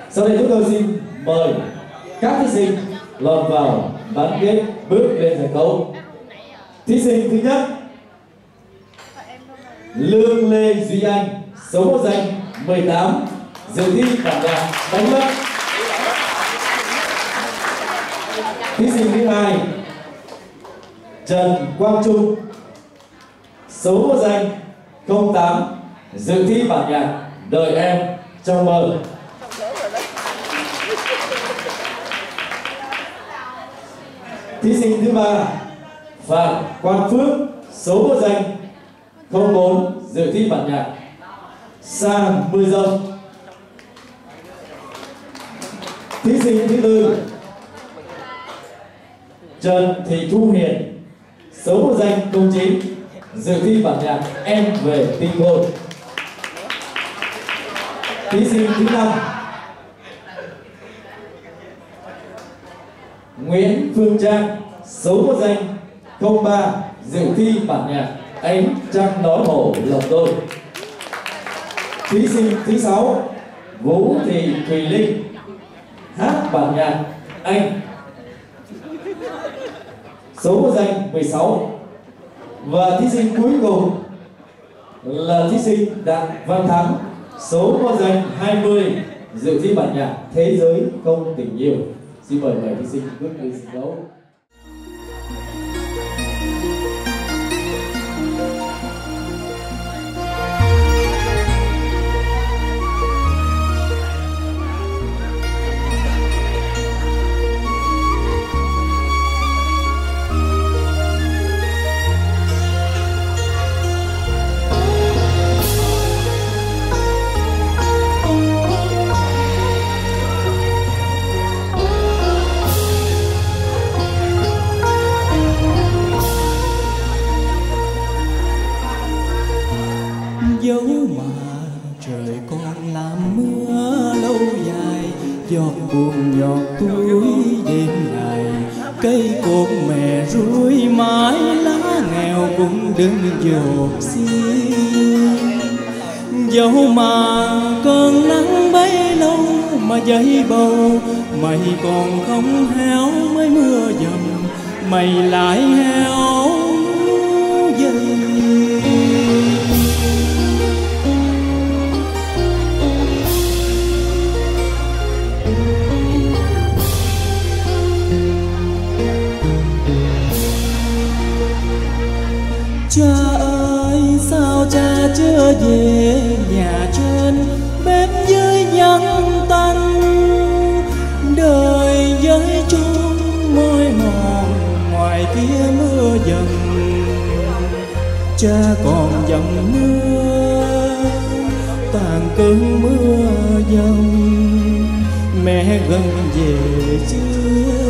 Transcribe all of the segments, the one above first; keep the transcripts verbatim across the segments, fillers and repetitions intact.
Sau đây chúng tôi xin mời các thí sinh lọt vào bán kết bước lên sân khấu. Thí sinh thứ nhất Lương Lê Duy Anh, số mẫu danh mười tám, dự thi bản nhạc Đánh Mất. Thí sinh thứ hai Trần Quang Trung, số mẫu danh không tám, dự thi bản nhạc Đợi Em Trong Mơ. Thí sinh thứ ba Phạm Quang Phước, số mẫu danh không bốn, dự thi bản nhạc Xa Mưa Rông. Thí sinh thứ tư Trần Thị Thu Hiền, số mẫu danh không chín, dự thi bản nhạc Em Về Tinh Khôi. Thí sinh thứ năm Nguyễn Phương Trang, số mẫu danh không ba, dự thi bản nhạc Ánh Trăng Nói Hổ Lộc Đôi. Thí sinh thứ sáu Vũ Thị Thùy Linh, hát bản nhạc Anh, số mẫu danh mười sáu. Và thí sinh cuối cùng là thí sinh Đặng Văn Thắng, số mẫu danh hai mươi, dự thi bản nhạc Thế Giới Không Tình Yêu. Xin mời mời thí sinh bước lên sân khấu. Dẫu mà trời còn làm mưa lâu dài, giọt buồn giọt túi đêm ngày, cây cột mẹ ruồi mãi lá nghèo cũng đừng dột xin. Dẫu mà cơn nắng bấy lâu mà dây bầu, mây còn không héo mới mưa dầm, mây lại héo dây. Cha ơi sao cha chưa về nhà trên, bếp dưới vắng tanh, đời với chốn môi mòn ngoài kia mưa dần. Cha còn dầm mưa tàn cơn mưa dần, mẹ gần về chưa?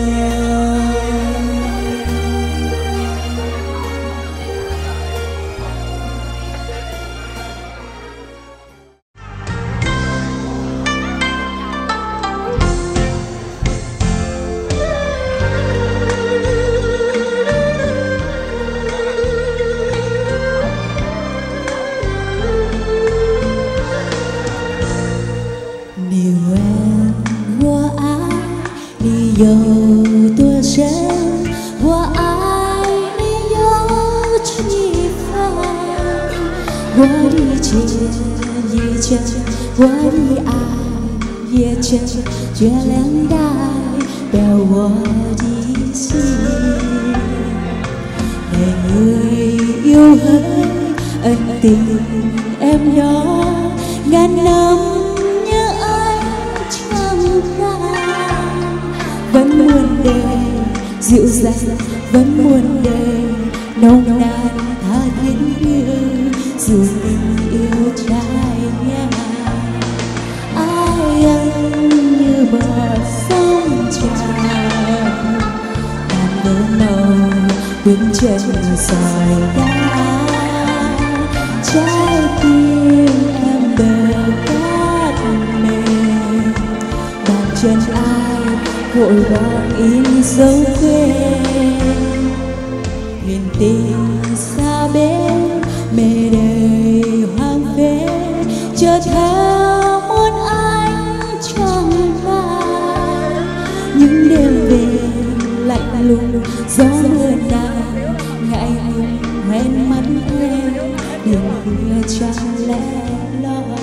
Yêu tua sen hoa ai yêu chi phai, hoa đi trên ye chân, hoa đi ai ye chân, chuyện lén đai bèo hoa đi xin. Này người yêu hỡi ân tình em đó, ngàn năm nhớ anh trong gai, vẫn muôn đời dịu dàng, vẫn muôn đời nồng nàn tha thiết yêu, dù tình yêu trai ngang. Ai anh như bờ sông tràn, tàn mơ màu bước chân sỏi đá, trái tim em bờ cát mềm, bàn chân ai vội vàng in dấu quên. Huyền tình xa bên mê đời hoang phế, chợt theo muốn anh cho lùng gió mưa nào ngại ngùng hoen mắt em đêm khuya chẳng lẽ loi.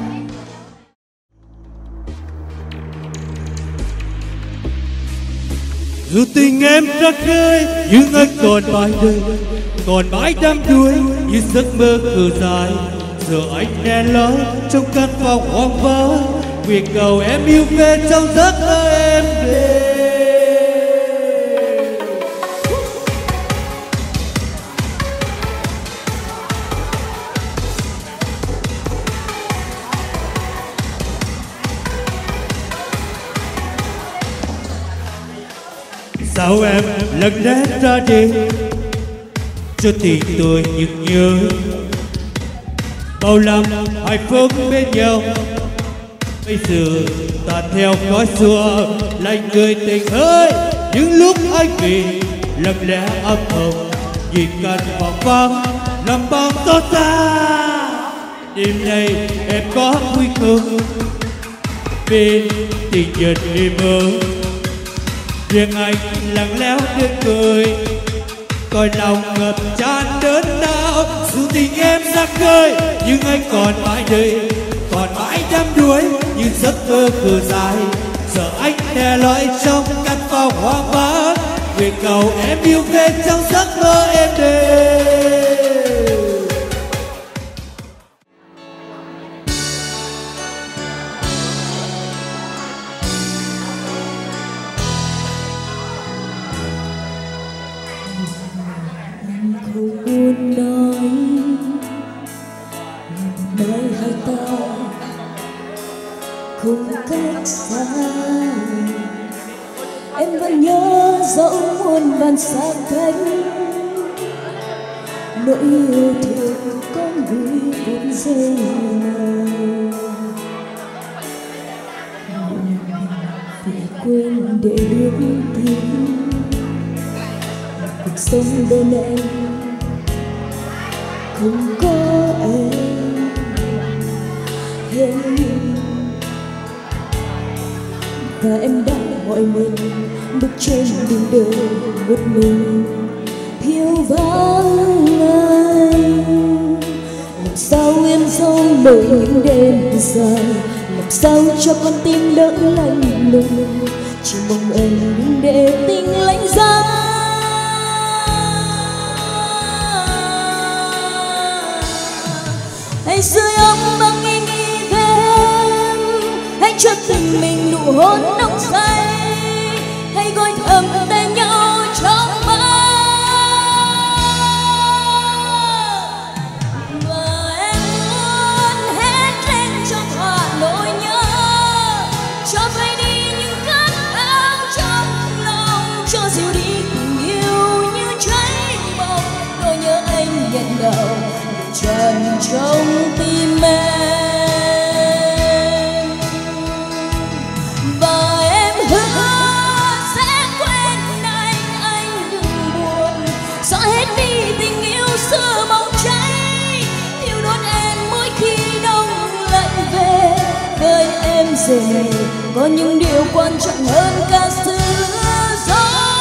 Dù tình em ra khơi nhưng anh còn mãi đây, còn mãi đắm đuối như giấc mơ khờ dài. Giờ anh đen lối trong căn phòng hoang vắng, nguyện cầu em yêu về trong giấc mơ em đêm. Sao em lặng lẽ ra đi cho tình tôi nhức nhớ, bao năm hạnh phúc bên nhau bây giờ tan theo khói xưa. Lạnh người tình ơi những lúc anh vì lặng lẽ âm thầm nhìn căn phòng vắng làm bao xót xa. Đêm nay em có vui không bên tình nhân đêm mơ, riêng anh lặng lẽo tiếng cười coi lòng ngập tràn đớn đau. Dù tình em ra khơi nhưng anh còn mãi đây, còn mãi đắm đuối như giấc mơ khờ dài. Giờ anh đè loi trong căn phòng hoang vắng, nguyện cầu em yêu về trong giấc mơ em đêm. Không muốn nói nói hai ta cùng cách xa, em vẫn nhớ dẫu muôn vàn xa cách. Nỗi yêu thương con vui vốn rơi nào, vì quên để bước tim cuộc sống bên em không có em. Hey. Và em đã gọi mình bước trên đường đời một mình thiếu vắng anh. Làm sao em dâu nổi những đêm dài, làm sao cho con tim đỡ lạnh lùng, chỉ mong em để tình lạnh giá. Hãy sưởi ấm bằng nghi nghi về em, hãy cho tình mình nụ hôn nồng say, hãy gọi thầm tên nhau trong mơ. Và em muốn hét lên cho thỏa nỗi nhớ, cho vơi đi những cơn đau trong lòng, cho dịu đi tình yêu như cháy bỏng. Nỗi nhớ anh nhận đầu tràn trong tim em, và em hứa sẽ quên anh, anh đừng buồn, xóa hết đi tình yêu xưa bỏng cháy, thiêu đốt em mỗi khi đông lạnh về. Với em giờ này có những điều quan trọng hơn cả xưa rồi.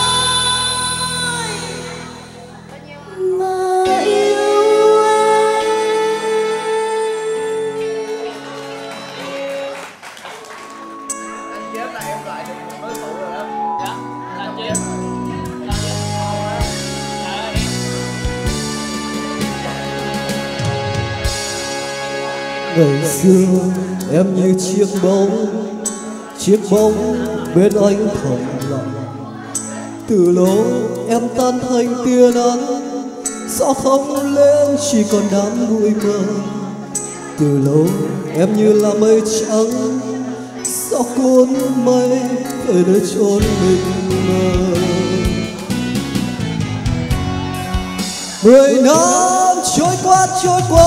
Ngày xưa em như chiếc bóng, chiếc bóng bên anh thầm lặng. Từ lâu em tan thành tia nắng, gió không lên chỉ còn đám bụi mờ. Từ lâu em như là mây trắng, gió cuốn mây về nơi chốn mình mơ. Mười năm trôi qua trôi qua,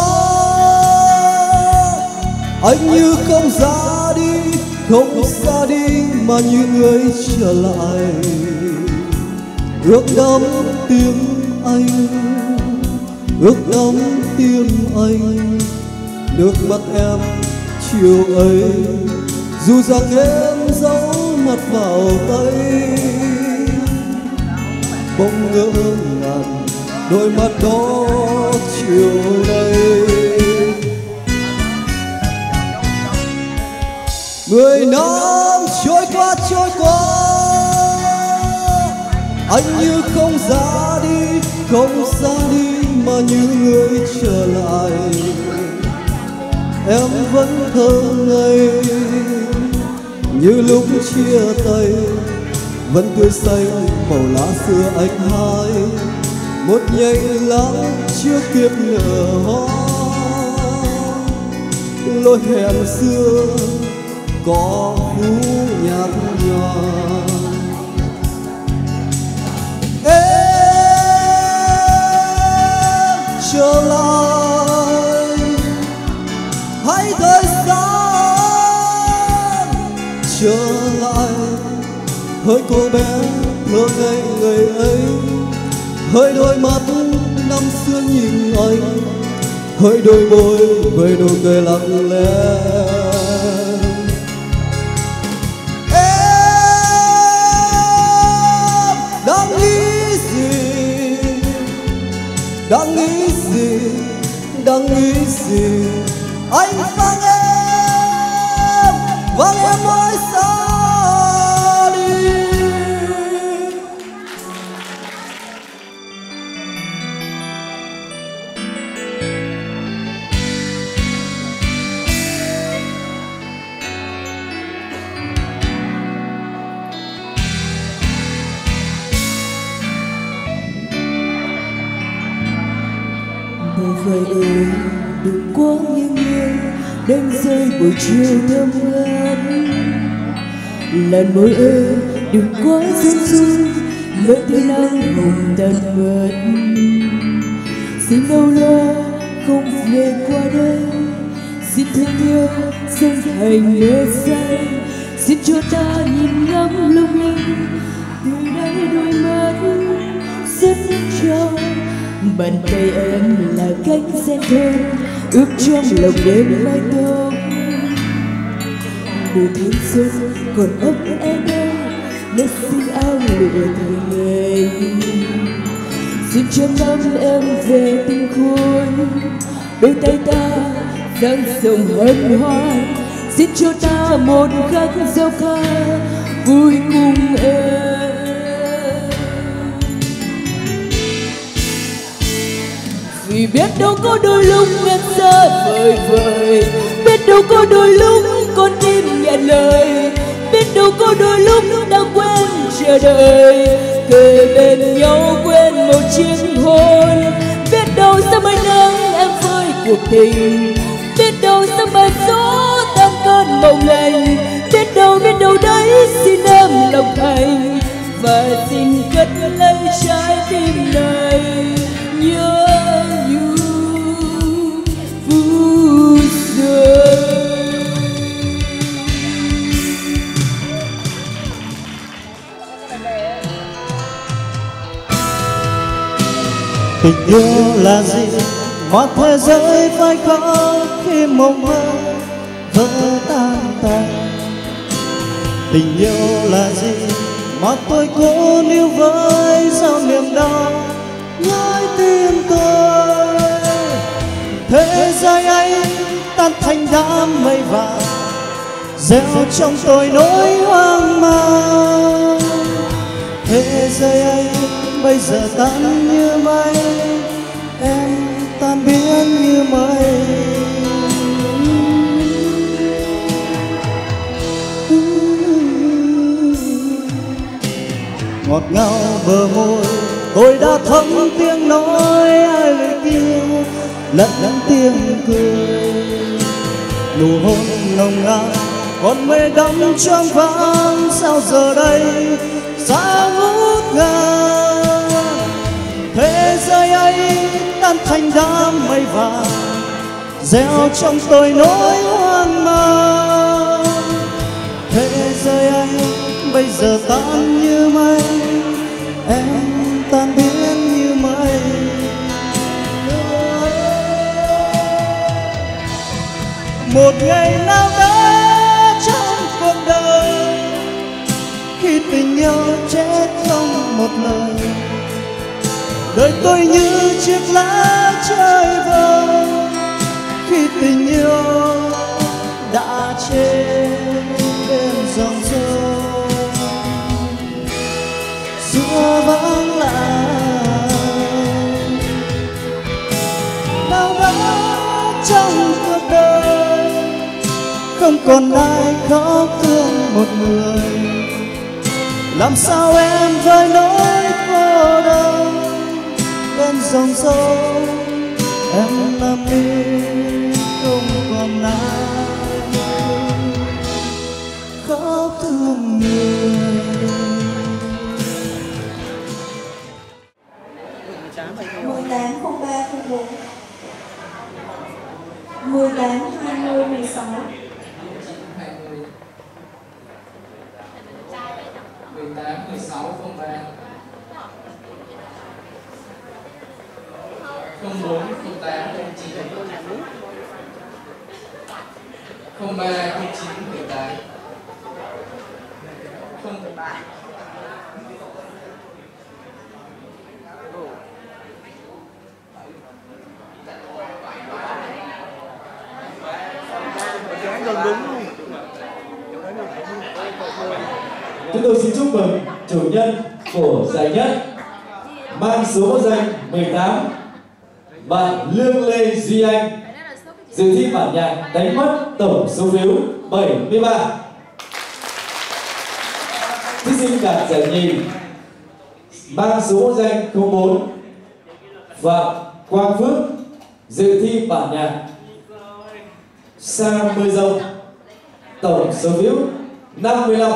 anh như không ra đi, không ra đi mà như người trở lại. Ước đắm tim anh, ước đắm tim anh, nước mắt em chiều ấy, dù rằng em giấu mặt vào tay. bỗng ngỡ ngàng đôi mắt đó chiều nay. Mười năm trôi qua trôi qua, anh như không ra đi, không ra đi mà như người trở lại. Em vẫn thơ ngây như lúc chia tay, vẫn tươi xanh màu lá xưa anh hái. Một nhành lá chưa kịp nở hoa, lối hẹn xưa có phú nhạt nhòa. Em trở lại, hãy thời gian trở lại, hỡi cô bé thơ ngây người ấy, hỡi đôi mắt năm xưa nhìn anh, hỡi đôi môi với nụ cười lặng lẽ. Đang nghĩ gì, đang nghĩ gì, đang nghĩ gì, anh vắng em, vắng em mãi xa đi. Bầu trời ơi đừng quá nghiêng nghiêng, đánh rơi buổi chiều thơm ngát. Làn môi ơi đừng quá run run, lỡ thấy nắng hồng tàn mất. Xin đâu lo không về qua đây, xin thương yêu dâng thành mơ say. Xin cho ta nhìn ngắm lung linh, từ đây đôi mắt rất trong. Bàn tay em là cánh sen thơm, ướp trong lòng đêm mai tóc. Mùa thanh xuân còn ấm em đâu, nơi xin áo lụa thời ngày. Xin cho năm em về tinh khôi, đôi tay ta dang rộng hân hoan. Xin cho ta một khắc gieo ca vui cùng em. Vì biết đâu có đôi lúc em xa vời vời, biết đâu có đôi lúc con tim nghẹn lời, biết đâu có đôi lúc đã quên chờ đợi, kề bên nhau quên một chiếc hôn. Biết đâu sau mấy nắng em với cuộc tình, biết đâu sau bài gió tan cơn mộng lành. Biết đâu biết đâu đấy xin em lòng thành, và xin cất lấy trái tim này nhớ you phút giây. Tình yêu là gì mà thế giới phải khóc khi mộng mơ vỡ tan tành. Tình yêu là gì mà tôi cố níu với sao niềm đau nhói tim tôi. Thế giới ấy tan thành đám mây vàng, gieo trong tôi nỗi hoang mang. Thế giới ấy bây giờ tan như mây, em tan biến như mây. Ngọt ngào bờ môi tôi đã thấm tiếng nói ai lời kia lẫn lẫn tiếng cười. Nụ hôn nồng nàn còn mê đắm trong vắng, sao giờ đây xa ngút ngàn. Thế giới ấy tan thành đám mây vàng, gieo trong tôi nỗi hoang mang. Thế giới ấy bây giờ tan như mây, em tan biến như mây. Một ngày nào đó trong cuộc đời, khi tình yêu chết không một lời, đời tôi như chiếc lá trời vơi khi tình yêu đã chết bên dòng sông xưa vắng lặng đau đớn trong cuộc đời không còn ai khóc thương một người. Làm sao em vơi nỗi cô đơn bên dòng sông em nằm đi không còn ai khóc thương người. mười tám không ba không bốn mười tám hai mươi mười sáu mười tám mười sáu không ba không bốn không tám không chín không ba không chín mười tám không ba Chúng tôi xin chúc mừng chủ nhân của giải nhất mang số danh mười tám, bạn Lương Lê Duy Anh, dự thi bản nhạc Đánh Mất, tổng số phiếu bảy mươi ba. Thí sinh đạt giải nhì mang số danh không bốn, Phạm Quang Phước, dự thi bản nhạc Sa Mưa Rông, tổng số phiếu năm mươi lăm.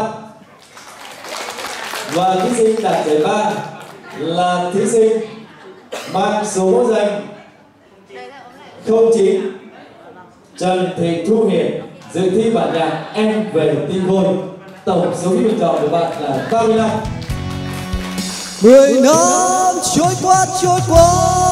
Và thí sinh đạt giải ba là thí sinh mang số danh không chín, Trần Thị Thu Hiền, dự thi bản nhạc Em Về Tinh Khôi, tổng số phiếu bình chọn của bạn là ba mươi lăm. Mười năm trôi qua trôi qua,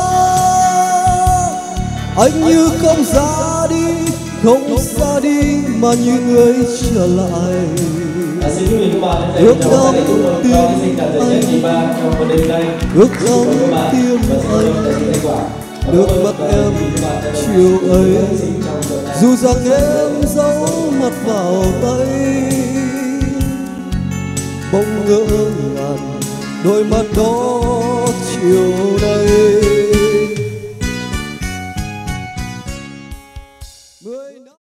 anh như không ra đi, không ra đi mà như người trở lại. À, xin quý vị các bạn ước dành lòng cho tim thí sinh đạt giải nhất nhì ba trong phần đêm nay. ước lòng tim anh được mất em chiều ấy, dù rằng em giấu mặt vào tay, bỗng ngỡ ngàng đôi mắt đó chiều nay.